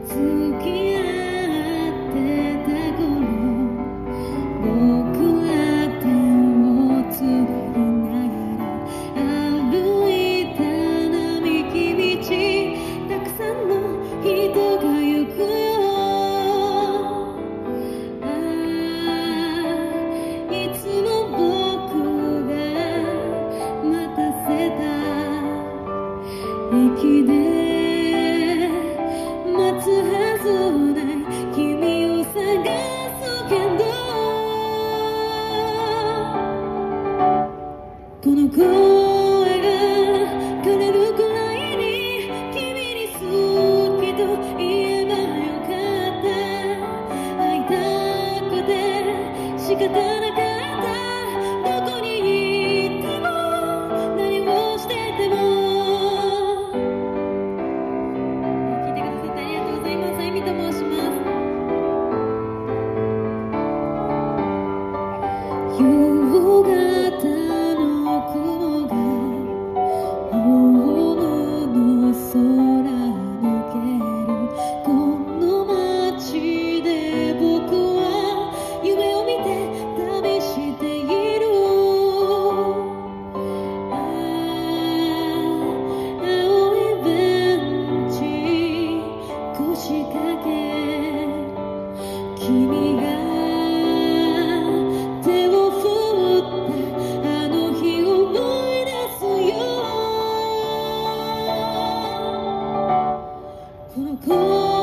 付き合ってた頃、僕ら手をつなぎながら歩いた並木道、たくさんの人が行くよ。いつも僕が待たせた駅で待つはずない君を探すけど、この声が枯れるくらいに君に好きと言えばよかった。会いたくて仕方なかった。どこに行っても何をしてても。聞いてくださってありがとうございます。あゆみと申します。夕方の雲がホームの空抜けるこの街で、僕は夢を見て旅している。青いベンチ腰掛け、君が手を振ったあの日を思い出すよ。この声